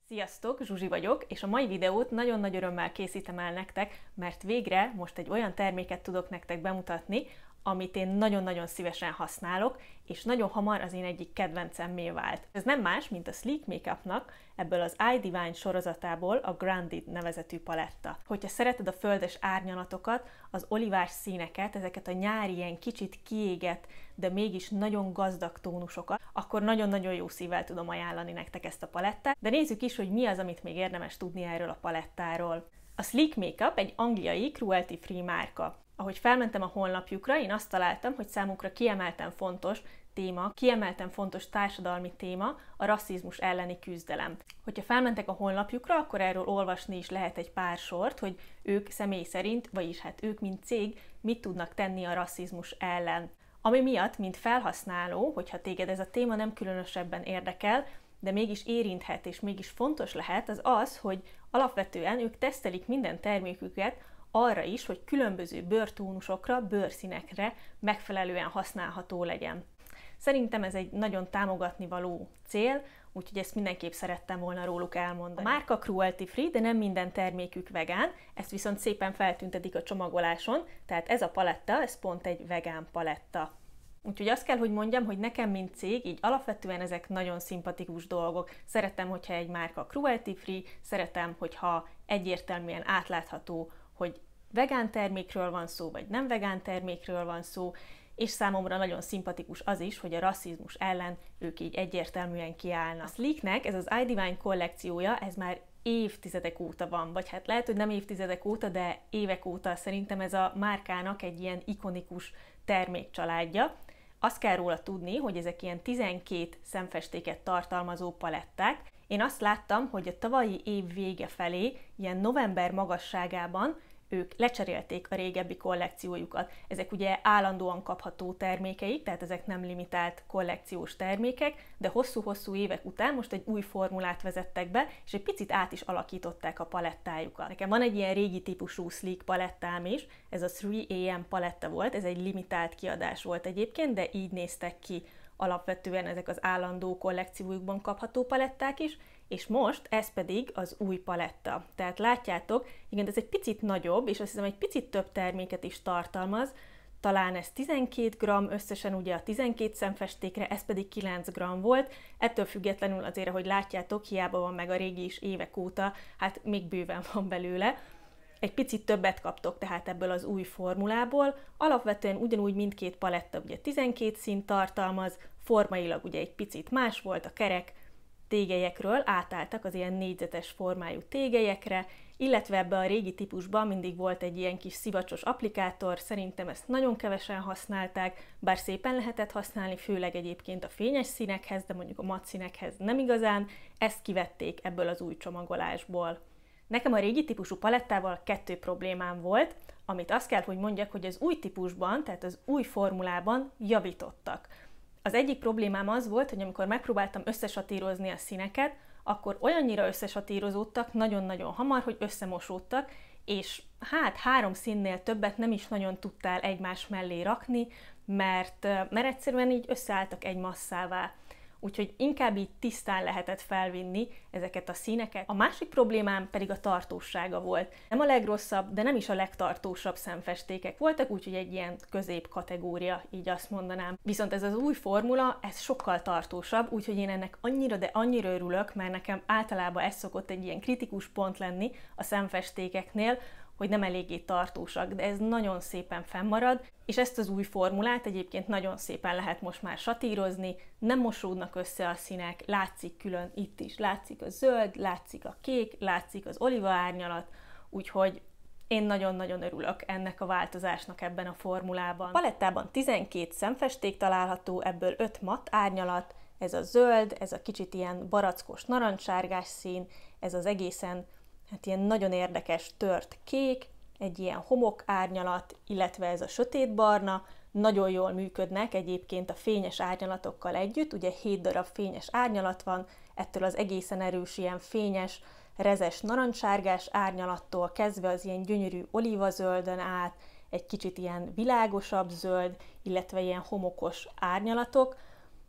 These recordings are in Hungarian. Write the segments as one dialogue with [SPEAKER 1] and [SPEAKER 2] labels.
[SPEAKER 1] Sziasztok, Zsuzsi vagyok, és a mai videót nagyon nagy örömmel készítem el nektek, mert végre most egy olyan terméket tudok nektek bemutatni, amit én nagyon-nagyon szívesen használok, és nagyon hamar az én egyik kedvencemmé vált. Ez nem más, mint a Sleek Makeupnak ebből az iDivine sorozatából a Grounded nevezetű paletta. Hogyha szereted a földes árnyalatokat, az olivás színeket, ezeket a nyári ilyen kicsit kiégett, de mégis nagyon gazdag tónusokat, akkor nagyon-nagyon jó szívvel tudom ajánlani nektek ezt a palettát. De nézzük is, hogy mi az, amit még érdemes tudni erről a palettáról. A Sleek Makeup egy angliai cruelty-free márka. Ahogy felmentem a honlapjukra, én azt találtam, hogy számukra kiemelten fontos téma, kiemelten fontos társadalmi téma a rasszizmus elleni küzdelem. Hogyha felmentek a honlapjukra, akkor erről olvasni is lehet egy pár sort, hogy ők személy szerint, vagyis hát ők mint cég mit tudnak tenni a rasszizmus ellen. Ami miatt, mint felhasználó, hogyha téged ez a téma nem különösebben érdekel, de mégis érinthet és mégis fontos lehet, az az, hogy alapvetően ők tesztelik minden terméküket arra is, hogy különböző bőrtónusokra, bőrszínekre megfelelően használható legyen. Szerintem ez egy nagyon támogatni való cél, úgyhogy ezt mindenképp szerettem volna róluk elmondani. A márka cruelty-free, de nem minden termékük vegán, ezt viszont szépen feltüntetik a csomagoláson, tehát ez a paletta, ez pont egy vegán paletta. Úgyhogy azt kell, hogy mondjam, hogy nekem, mint cég, így alapvetően ezek nagyon szimpatikus dolgok. Szeretem, hogyha egy márka cruelty-free, szeretem, hogyha egyértelműen átlátható, hogy vegán termékről van szó, vagy nem vegán termékről van szó, és számomra nagyon szimpatikus az is, hogy a rasszizmus ellen ők így egyértelműen kiállnak. A Sleeknek ez az iDivine kollekciója, ez már évtizedek óta van, vagy hát lehet, hogy nem évtizedek óta, de évek óta szerintem ez a márkának egy ilyen ikonikus termékcsaládja. Azt kell róla tudni, hogy ezek ilyen 12 szemfestéket tartalmazó paletták. Én azt láttam, hogy a tavalyi év vége felé, ilyen november magasságában ők lecserélték a régebbi kollekciójukat. Ezek ugye állandóan kapható termékeik, tehát ezek nem limitált kollekciós termékek, de hosszú-hosszú évek után most egy új formulát vezettek be, és egy picit át is alakították a palettájukat. Nekem van egy ilyen régi típusú Sleek palettám is, ez a 3AM paletta volt, ez egy limitált kiadás volt egyébként, de így néztek ki alapvetően ezek az állandó kollekciójukban kapható paletták is, és most ez pedig az új paletta. Tehát látjátok, igen, ez egy picit nagyobb, és azt hiszem egy picit több terméket is tartalmaz, talán ez 12 g összesen ugye a 12 szemfestékre, ez pedig 9 g volt, ettől függetlenül azért, ahogy látjátok, hiába van meg a régi is évek óta, hát még bőven van belőle. Egy picit többet kaptok tehát ebből az új formulából, alapvetően ugyanúgy mindkét paletta ugye 12 színt tartalmaz, formailag ugye egy picit más volt, a kerek tégelyekről átálltak az ilyen négyzetes formájú tégelyekre, illetve ebbe a régi típusban mindig volt egy ilyen kis szivacsos applikátor, szerintem ezt nagyon kevesen használták, bár szépen lehetett használni, főleg egyébként a fényes színekhez, de mondjuk a matt színekhez nem igazán, ezt kivették ebből az új csomagolásból. Nekem a régi típusú palettával 2 problémám volt, amit azt kell, hogy mondjak, hogy az új típusban, tehát az új formulában javítottak. Az egyik problémám az volt, hogy amikor megpróbáltam összesatírozni a színeket, akkor olyannyira összesatírozódtak nagyon-nagyon hamar, hogy összemosódtak, és hát 3 színnél többet nem is nagyon tudtál egymás mellé rakni, mert egyszerűen így összeálltak egy masszává. Úgyhogy inkább így tisztán lehetett felvinni ezeket a színeket. A másik problémám pedig a tartósága volt. Nem a legrosszabb, de nem is a legtartósabb szemfestékek voltak, úgyhogy egy ilyen középkategória, így azt mondanám. Viszont ez az új formula, ez sokkal tartósabb, úgyhogy én ennek annyira, de annyira örülök, mert nekem általában ez szokott egy ilyen kritikus pont lenni a szemfestékeknél, hogy nem eléggé tartósak, de ez nagyon szépen fennmarad, és ezt az új formulát egyébként nagyon szépen lehet most már satírozni, nem mosódnak össze a színek, látszik külön itt is, látszik a zöld, látszik a kék, látszik az oliva árnyalat, úgyhogy én nagyon-nagyon örülök ennek a változásnak ebben a formulában. A palettában 12 szemfesték található, ebből 5 matt árnyalat, ez a zöld, ez a kicsit ilyen barackos narancssárgás szín, ez az egészen hát ilyen nagyon érdekes tört kék, egy ilyen homok árnyalat, illetve ez a sötétbarna, nagyon jól működnek egyébként a fényes árnyalatokkal együtt, ugye 7 darab fényes árnyalat van, ettől az egészen erős ilyen fényes, rezes narancssárgás árnyalattól kezdve az ilyen gyönyörű olívazöldön át, egy kicsit ilyen világosabb zöld, illetve ilyen homokos árnyalatok.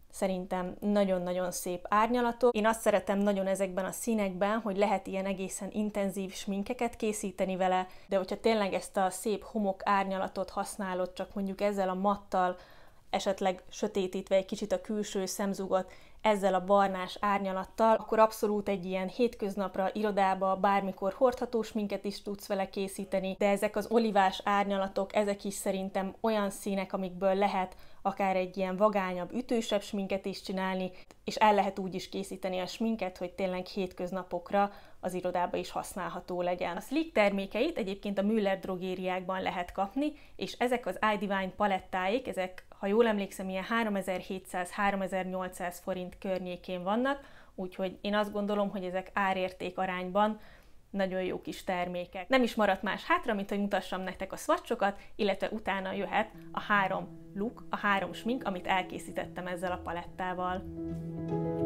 [SPEAKER 1] szerintem nagyon-nagyon szép árnyalatok. Én azt szeretem nagyon ezekben a színekben, hogy lehet ilyen egészen intenzív sminkeket készíteni vele, de hogyha tényleg ezt a szép homok árnyalatot használod, csak mondjuk ezzel a mattal, esetleg sötétítve egy kicsit a külső szemzugot, ezzel a barnás árnyalattal, akkor abszolút egy ilyen hétköznapra, irodába, bármikor hordható sminket is tudsz vele készíteni, de ezek az olivás árnyalatok, ezek is szerintem olyan színek, amikből lehet akár egy ilyen vagányabb, ütősebb sminket is csinálni, és el lehet úgy is készíteni a sminket, hogy tényleg hétköznapokra az irodába is használható legyen. A Sleek termékeit egyébként a Müller drogériákban lehet kapni, és ezek az iDivine palettáik, ezek, ha jól emlékszem, ilyen 3700-3800 forint környékén vannak, úgyhogy én azt gondolom, hogy ezek árérték arányban nagyon jó kis termékek. Nem is maradt más hátra, mint hogy mutassam nektek a swatchokat, illetve utána jöhet a 3 look, a 3 smink, amit elkészítettem ezzel a palettával.